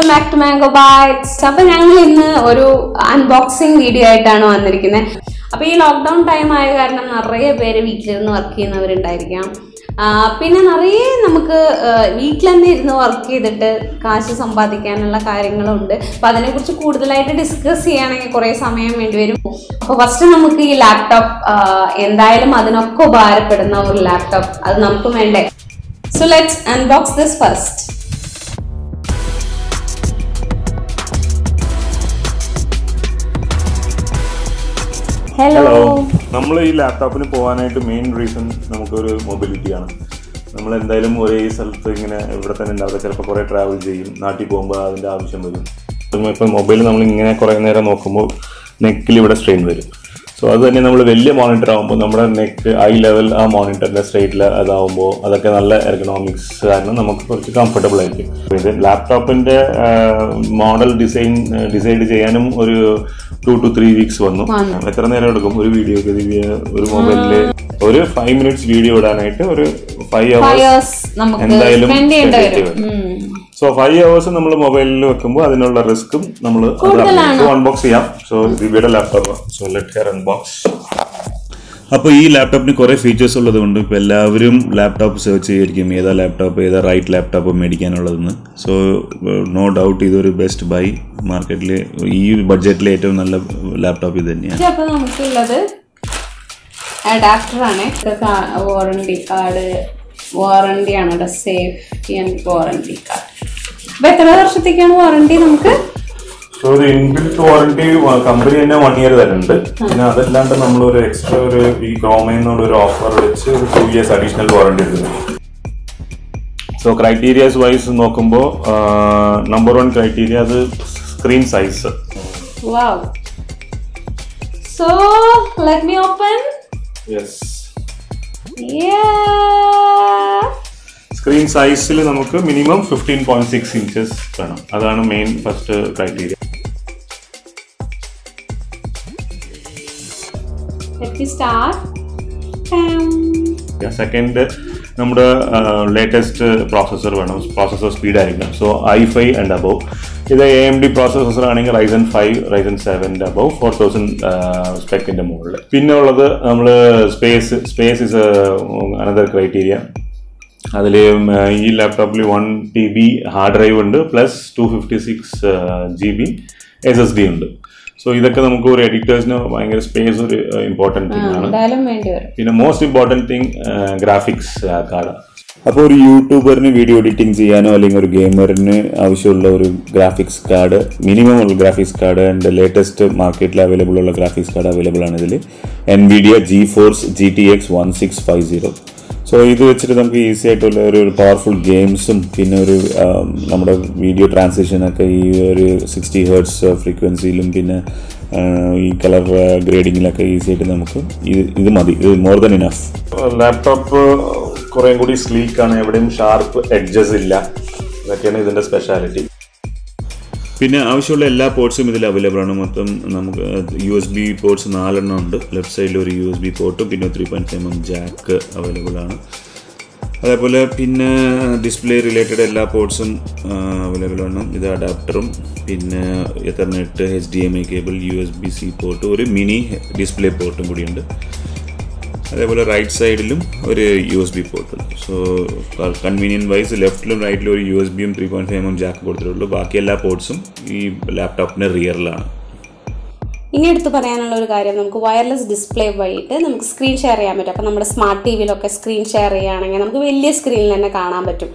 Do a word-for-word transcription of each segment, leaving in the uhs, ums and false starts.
welcome back to Mango Bites. So, we are unboxing video. So, in lockdown time, I have a week work in our പിന്നെ நிறைய നമുക്ക് വീട്ടിൽ തന്നെ ഇരുന്ന് work ചെയ്തിട്ട് കാശ് സമ്പാദിക്കാനുള്ള കാര്യങ്ങളുണ്ട്. അപ്പോൾ അതിനെക്കുറിച്ച് കൂടുതലായിട്ട് ഡിസ്കസ് ചെയ്യാനാണെങ്കിൽ കുറേ സമയം വേണ്ടിവരും. അപ്പോൾ ഫസ്റ്റ് നമുക്ക് ഈ ലാപ്ടോപ്പ് എന്തായാലും അതിനൊക്കെ ഉപകാരപ്പെടുന്ന ഒരു ലാപ്ടോപ്പ് അത് നമുക്ക് വേണ്ടേ. So let's unbox this first. Hello. നമ്മൾ ഈ ലാപ്ടോപ്പിന് പോകാനായിട്ട് മെയിൻ റീസൺ നമുക്കൊരു മൊബിലിറ്റിയാണ്. നമ്മൾ എന്തായാലും ഒരേ സ്ഥലത്ത് ഇങ്ങനെ ഇവിടെ തന്നെ ഉണ്ടാവുക, ചിലപ്പോൾ കുറേ ട്രാവൽ ചെയ്യും, നാട്ടിൽ പോകുമ്പോൾ അതിൻ്റെ ആവശ്യം വരും. ഇപ്പം മൊബൈൽ നമ്മൾ ഇങ്ങനെ കുറേ നേരം നോക്കുമ്പോൾ നെക്കിൽ ഇവിടെ സ്ട്രെയിൻ വരും. സോ അത് തന്നെ നമ്മൾ വലിയ മോണിറ്റർ ആകുമ്പോൾ നമ്മുടെ നെക്ക് ഐ ലെവൽ ആ മോണിറ്ററിൻ്റെ സ്ട്രെയിറ്റിൽ അതാവുമ്പോൾ അതൊക്കെ നല്ല എർഗണോമിക്സ് കാരണം നമുക്ക് കുറച്ച് കംഫർട്ടബിൾ ആയിരിക്കും. ഇത് ലാപ്ടോപ്പിൻ്റെ മോഡൽ ഡിസൈൻ ഡിസൈഡ് ചെയ്യാനും ഒരു ടു ടു ത്രീ വീക്സ് വന്നു. എത്ര നേരം എടുക്കും ഒരു വീഡിയോ ഒരു മൊബൈലിൽ ഒരു ഫൈവ് മിനിറ്റ്സ് വീഡിയോ ഇടാനായിട്ട് ഒരു ഫൈവ് അവേഴ്സ് എന്തായാലും സോ ഫൈവ് അവേഴ്സ് നമ്മൾ മൊബൈലിൽ വെക്കുമ്പോൾ അതിനുള്ള റിസ്ക്കും നമ്മൾ അൺബോക്സ് ചെയ്യാം. സോ ദിവ്യയുടെ laptop. So let here unbox. അപ്പോൾ ഈ ലാപ്ടോപ്പിന് കുറേ ഫീച്ചേഴ്സ് ഉള്ളത് കൊണ്ട് ഇപ്പോൾ എല്ലാവരും ലാപ്ടോപ്പ് സെർച്ച് ചെയ്യായിരിക്കും, ഏതാ ലാപ്ടോപ്പ് ഏതാ റൈറ്റ് ലാപ്ടോപ്പ് മേടിക്കാനുള്ളതെന്ന്. സോ നോ ഡൗട്ട് ഇതൊരു ബെസ്റ്റ് ബൈ മാർക്കറ്റിൽ ഈ ബഡ്ജറ്റിലെ ഏറ്റവും നല്ല ലാപ്ടോപ്പ് ഇത് തന്നെയാണ്. അപ്പോൾ നമുക്കുള്ളത് അഡാപ്റ്ററാണ്. വാറണ്ടി കാർഡ് വാറണ്ടിയാണ്, സേഫ്റ്റി ആൻഡ് വാറണ്ടി കാർഡ്. അപ്പോൾ എത്ര വർഷത്തേക്കാണ് വാറണ്ടി നമുക്ക്? സോ ഒരു ഇൻബിൽറ്റ് വാറണ്ടി കമ്പനി തന്നെ വൺ ഇയർ തരുന്നുണ്ട്. പിന്നെ അതല്ലാണ്ട് നമ്മൾ ഒരു എക്സ്ട്രാ ഒരു ഈ ക്രോമയിൽ ഒരു ഓഫർ വെച്ച് ഒരു ടു ഇയേഴ്സ് അഡീഷണൽ വാറണ്ടി എടുക്കുന്നുണ്ട്. സോ ക്രൈറ്റീരിയാസ് വൈസ് നോക്കുമ്പോൾ നമ്പർ വൺ ക്രൈറ്റീരിയ അത് screen size. Wow. So let me open. Yes. Yeah. Screen സൈസിൽ നമുക്ക് minimum fifteen point six inches വേണം. അതാണ് മെയിൻ ഫസ്റ്റ് ക്രൈറ്റീരിയ. സെക്കൻഡ് നമ്മുടെ ലേറ്റസ്റ്റ് പ്രോസസ്സർ വേണം, processor speed ആയിരിക്കണം. So i five and above. ഇത് A M D processor ആണെങ്കിൽ Ryzen five Ryzen സെവൻ്റെ അബവ് ഫോർ തൗസൻഡ് സ്പെക്കിൻ്റെ മുകളിൽ. പിന്നെ ഉള്ളത് നമ്മൾ space space is another criteria. അതിൽ ഈ ലാപ്ടോപ്പിൽ one T B hard drive ഉണ്ട്, plus two fifty six G B S S D ഉണ്ട്. സോ ഇതൊക്കെ നമുക്ക് ഒരു എഡിറ്റേഴ്സിന് ഭയങ്കര സ്പേസ് ഒരു ഇമ്പോർട്ടൻറ്റ് തിങ് ആണ്. പിന്നെ most important thing graphics card. അപ്പോൾ ഒരു യൂട്യൂബറിന് വീഡിയോ എഡിറ്റിംഗ് ചെയ്യാനോ അല്ലെങ്കിൽ ഒരു ഗെയിമറിന് ആവശ്യമുള്ള ഒരു ഗ്രാഫിക്സ് കാർഡ്, മിനിമം ഉള്ള ഗ്രാഫിക്സ് കാർഡ് ആൻഡ് ലേറ്റസ്റ്റ് മാർക്കറ്റിൽ അവൈലബിൾ ഉള്ള ഗ്രാഫിക്സ് കാർഡ് അവൈലബിൾ ആണ് ഇതിൽ. Nvidia GeForce G T X one six five zero. So ഇത് വെച്ചിട്ട് നമുക്ക് ഈസി ആയിട്ടുള്ള ഒരു പവർഫുൾ ഗെയിംസും പിന്നെ ഒരു നമ്മുടെ വീഡിയോ ട്രാൻസിഷനൊക്കെ ഈ ഒരു സിക്സ്റ്റി ഹേർട്സ് ഫ്രീക്വൻസിയിലും പിന്നെ ഈ കളർ ഗ്രേഡിങ്ങിലൊക്കെ ഈസി ആയിട്ട് നമുക്ക് ഇത് ഇത് മതി. ഇത് മോർ ദൻ ഇനഫ്. ലാപ്ടോപ്പ് കുറേ കൂടി സ്ലീക്കാണ്, എവിടെയും ഷാർപ്പ് എഡ്ജസ് ഇല്ല. ഇതൊക്കെയാണ് ഇതിൻ്റെ സ്പെഷ്യാലിറ്റി. പിന്നെ ആവശ്യമുള്ള എല്ലാ പോർട്സും ഇതിൽ അവൈലബിൾ ആണ്. മൊത്തം നമുക്ക് യു എസ് ബി പോർട്സ് നാലെണ്ണം ഉണ്ട്. ലെഫ്റ്റ് സൈഡിൽ ഒരു യു എസ് ബി പോർട്ടും പിന്നെ three point five M jack available ആണ്. അതേപോലെ പിന്നെ ഡിസ്പ്ലേ റിലേറ്റഡ് എല്ലാ പോർട്സും അവൈലബിൾ ആണ്. ഇത് അഡാപ്റ്ററും പിന്നെ ethernet, H D M I cable, U S B C port, ഒരു മിനി ഡിസ്പ്ലേ പോർട്ടും കൂടിയുണ്ട്. അതേപോലെ റൈറ്റ് സൈഡിലും ഒരു U S B port. So convenient wise ലെഫ്റ്റിലും റൈറ്റിലും ഒരു യു എസ് ബിയും three point five M jack കൊടുത്തിട്ടുള്ളൂ. ബാക്കി എല്ലാ പോർട്സും ഈ ലാപ്ടോപ്പിൻ്റെ റിയറിലാണ്. ഇനി എടുത്ത് പറയാനുള്ള ഒരു കാര്യം, നമുക്ക് വയർലെസ് ഡിസ്പ്ലേ വഴിയിട്ട് നമുക്ക് സ്ക്രീൻ ഷെയർ ചെയ്യാൻ പറ്റും. അപ്പോൾ നമ്മുടെ സ്മാർട്ട് ടി വിയിലൊക്കെ സ്ക്രീൻ ഷെയർ ചെയ്യുകയാണെങ്കിൽ നമുക്ക് വലിയ സ്ക്രീനിൽ തന്നെ കാണാൻ പറ്റും.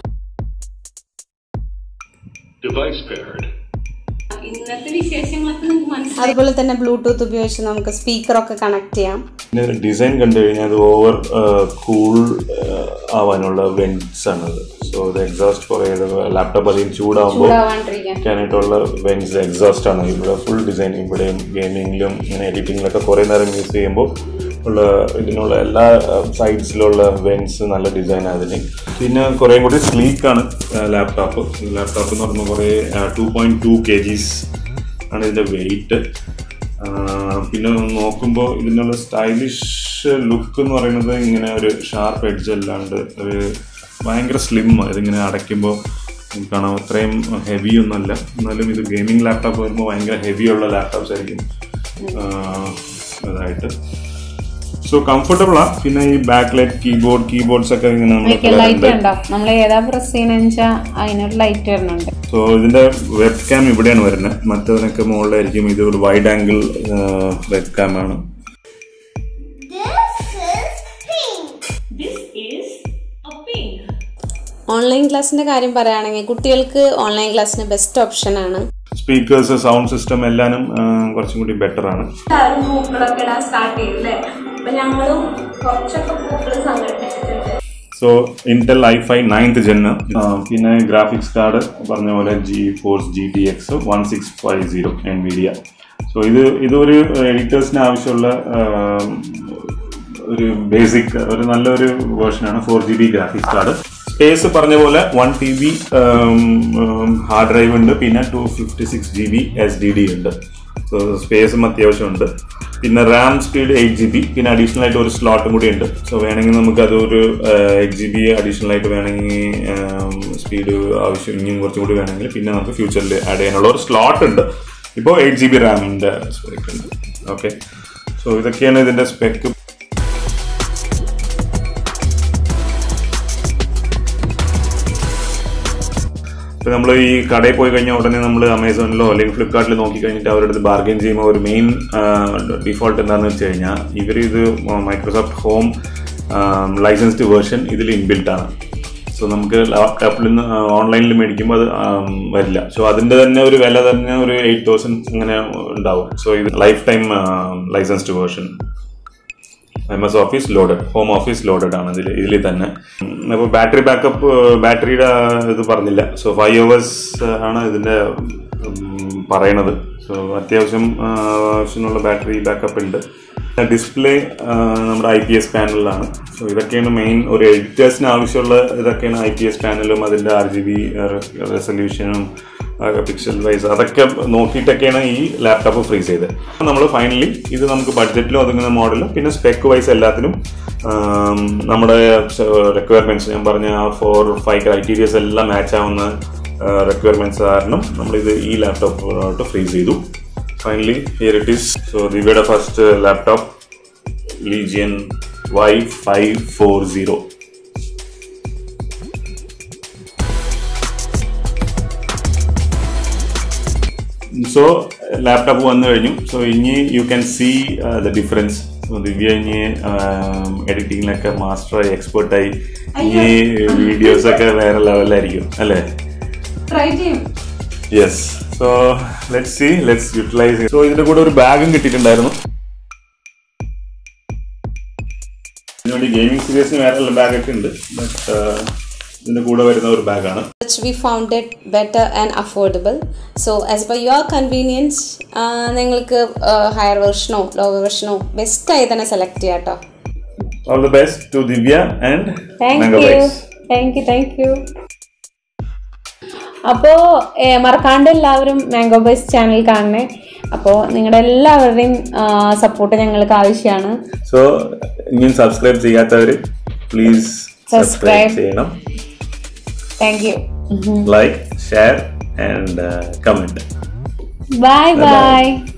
ഇന്നത്തെ വിശേഷങ്ങളൊക്കെ നിങ്ങൾക്ക് മനസ്സിലായി. അതുപോലെ തന്നെ ബ്ലൂടൂത്ത് ഉപയോഗിച്ച് നമുക്ക് സ്പീക്കറൊക്കെ കണക്ട് ചെയ്യാം. ഡിസൈൻ കണ്ടു കഴിഞ്ഞാൽ അത് ഓവർ കൂൾ ആവാനുള്ള വെന്റ്സ് ആണത്. സോ ഇത് എക്സോസ്റ്റ് കുറേ ലാപ്ടോപ്പ് അധികം ചൂടാകുമ്പോൾ ആയിട്ടുള്ള വെന്റ്സ് എക്സോസ്റ്റ് ആണ്. ഇവിടെ ഫുൾ ഡിസൈൻ ഇവിടെയും ഗെയിമിങ്ങിലും ഇങ്ങനെ എഡിറ്റിങ്ങിലൊക്കെ കുറേ നേരം യൂസ് ചെയ്യുമ്പോൾ ഉള്ള ഇതിനുള്ള എല്ലാ സൈഡ്സിലുള്ള വെന്റ്സ് നല്ല ഡിസൈനാണ് അതിന്. പിന്നെ കുറേ കൂടി സ്ലീക്കാണ് ലാപ്ടോപ്പ്. ലാപ്ടോപ്പ് എന്ന് പറയുമ്പോൾ കുറേ two point two K Gs ആണ് ഇതിൻ്റെ വെയിറ്റ്. പിന്നെ നോക്കുമ്പോൾ ഇതിനുള്ള സ്റ്റൈലിഷ് ലുക്ക് എന്ന് പറയുന്നത് ഇങ്ങനെ ഒരു ഷാർപ്പ് എഡ്ജ് അല്ലാണ്ട് ഒരു ഭയങ്കര സ്ലിം. ഇതിങ്ങനെ അടയ്ക്കുമ്പോൾ കാണാം അത്രയും ഹെവി ഒന്നുമല്ല, എന്നാലും ഇത് ഗെയിമിംഗ് ലാപ്ടോപ്പ് വരുമ്പോൾ ഭയങ്കര ഹെവി ഉള്ള ലാപ്ടോപ്സ് ആയിരിക്കും അതായിട്ട്. സോ കംഫർട്ടബിൾ ആ. പിന്നെ ഈ ബാക്ക് ലൈറ്റ് കീബോർഡ് കീബോർഡ്സ് ഒക്കെ ഇങ്ങനെ നമ്മൾ ഏതാ പ്രസ് ചെയ്യുന്ന അതിനൊരു ലൈറ്റ് വരുന്നുണ്ട്. സോ ഇതിന്റെ വെബ് ക്യാം ഇവിടെയാണ് വരുന്നത്, മറ്റതിനൊക്കെ മുകളിലായിരിക്കും. ഇത് ഒരു വൈഡ് ആംഗിൾ വെബ് ക്യാം ആണ്. ഓൺലൈൻ ക്ലാസിന്റെ കാര്യം പറയുകയാണെങ്കിൽ കുട്ടികൾക്ക് ഓൺലൈൻ ക്ലാസ്സിന് ബെസ്റ്റ് ഓപ്ഷൻ ആണ്. സ്പീക്കേഴ്സ്, സൗണ്ട് സിസ്റ്റം എല്ലാനും കുറച്ചും കൂടി ബെറ്റർ ആണ്. So Intel I five ninth gen, പിന്നെ ഗ്രാഫിക്സ് കാർഡ് പറഞ്ഞ പോലെ GeForce G T X one six five zero Nvidia. So ഇത് ഇതൊരു എഡിറ്റേഴ്സിന് ആവശ്യമുള്ള ഒരു ബേസിക് ഒരു നല്ലൊരു വേർഷനാണ്. Four G B graphics card. Space പറഞ്ഞ പോലെ one T B hard drive ഉണ്ട്, പിന്നെ two fifty six G B S D D ഉണ്ട്. സോ സ്പേസും അത്യാവശ്യമുണ്ട്. പിന്നെ RAM speed eight G B, പിന്നെ അഡീഷണൽ ആയിട്ട് ഒരു സ്ലോട്ടും കൂടി ഉണ്ട്. സോ വേണമെങ്കിൽ നമുക്ക് അതൊരു എയ്റ്റ് ജി ബി അഡീഷണൽ ആയിട്ട് വേണമെങ്കിൽ സ്പീഡ് ആവശ്യം ഇനിയും കുറച്ചും കൂടി വേണമെങ്കിൽ പിന്നെ നമുക്ക് ഫ്യൂച്ചറിൽ ആഡ് ചെയ്യാനുള്ള ഒരു സ്ലോട്ട് ഉണ്ട്. ഇപ്പോൾ എയ്റ്റ് ജി ബി റാമിൻ്റെ സ്പെക്ക് ഉണ്ട്. ഓക്കെ, സോ ഇതൊക്കെയാണ് ഇതിൻ്റെ സ്പെക്ക്. ഇപ്പോൾ നമ്മൾ ഈ കടയിൽ പോയി കഴിഞ്ഞാൽ ഉടനെ നമ്മൾ അമേസോണിലോ അല്ലെങ്കിൽ ഫ്ലിപ്കാർട്ടിൽ നോക്കി കഴിഞ്ഞിട്ട് അവരുടെ അടുത്ത് ബാർഗെയിൻ ചെയ്യുമ്പോൾ ഒരു മെയിൻ ഡിഫോൾട്ട് എന്താണെന്ന് വെച്ച് കഴിഞ്ഞാൽ ഇവർ ഇത് മൈക്രോസോഫ്റ്റ് ഹോം ലൈസൻസ്ഡ് വേർഷൻ ഇതിൽ ഇൻബിൽട്ട് ആണ്. സോ നമുക്ക് ലാപ്ടോപ്പിൽ നിന്ന് ഓൺലൈനിൽ മേടിക്കുമ്പോൾ അത് വരില്ല. സോ അതിൻ്റെ തന്നെ ഒരു വില തന്നെ ഒരു എയ്റ്റ് തൗസൻഡ് അങ്ങനെ ഉണ്ടാവും. സോ ഇത് lifetime licensed version. M S office loaded, home office loaded ആണ് ഇതിൽ ഇതിൽ തന്നെ. അപ്പോൾ ബാറ്ററി ബാക്കപ്പ് ബാറ്ററിയുടെ ഇത് പറഞ്ഞില്ല. സോ ഫൈവ് അവേഴ്സ് ആണ് ഇതിൻ്റെ പറയണത്. സോ അത്യാവശ്യം ആവശ്യമുള്ള ബാറ്ററി ബാക്കപ്പ് ഉണ്ട്. ഡിസ്പ്ലേ നമ്മുടെ ഐ പി എസ് പാനലിലാണ്. സോ ഇതൊക്കെയാണ് മെയിൻ ഒരു എഡിറ്റേഴ്സിന് ആവശ്യമുള്ള ഇതൊക്കെയാണ്. ഐ പി എസ് പാനലും അതിൻ്റെ ആർ ജി ബി റെസൊല്യൂഷനും പിക്സൽ വൈസ് അതൊക്കെ നോക്കിയിട്ടൊക്കെയാണ് ഈ ലാപ്ടോപ്പ് ഫ്രീസ് ചെയ്തത്. നമ്മൾ ഫൈനലി ഇത് നമുക്ക് ബഡ്ജറ്റിലും ഒതുങ്ങുന്ന മോഡൽ, പിന്നെ സ്പെക്ക് വൈസ് എല്ലാത്തിനും നമ്മുടെ റിക്വയർമെൻറ്റ്സ് ഞാൻ പറഞ്ഞ ഫോർ ഫൈവ് ക്രൈറ്റീരിയസ് എല്ലാം മാച്ച് ആവുന്ന റിക്വയർമെൻറ്റ്സ് കാരണം നമ്മളിത് ഈ ലാപ്ടോപ്പിലോട്ട് ഫ്രീസ് ചെയ്തു. Finally here it is. So ദിവയുടെ first laptop Legion Y five forty. So laptop വന്നു കഴിഞ്ഞു. സോ ഇനി you can see the difference. So Divya ഇനി എഡിറ്റിങ്ങിലൊക്കെ മാസ്റ്ററായി എക്സ്പേർട്ടായി ഇനി വീഡിയോസ് ഒക്കെ വേറെ ലെവലിലായിരിക്കും അല്ലേ? Yes. So let's see, let's utilise. So ഇതിന്റെ കൂടെ ഒരു ബാഗും കിട്ടിയിട്ടുണ്ടായിരുന്നു. ഇതിനുവേണ്ടി ഗെയിമിംഗ് സീരീസിന് വേറെ ബാഗൊക്കെ ഉണ്ട്, ബട്ട് ഇതിന്റെ കൂടെ വരുന്ന ഒരു ബാഗാണ്. We found it better and affordable. So as per your convenience, നിങ്ങൾക്ക് ഹയർ വെർഷനോ ലോവർ വെർഷനോ ബെസ്റ്റ് ആയി തന്നെ സെലക്ട് ചെയ്യാം കേട്ടോ. All the best to Divya and Thank you. Thank you, thank you. അപ്പോൾ മറക്കാണ്ട് എല്ലാവരും മാംഗോ ബൈസ് ചാനൽ കാണണേ. അപ്പോൾ നിങ്ങളുടെ എല്ലാവരുടെയും സപ്പോർട്ട് ഞങ്ങൾക്ക് ആവശ്യമാണ്. സോ ഇനിയും സബ്സ്ക്രൈബ് ചെയ്യാത്തവർ പ്ലീസ് സബ്സ്ക്രൈബ് ചെയ്യണം. Thank you. Like, share and uh, comment. Bye bye.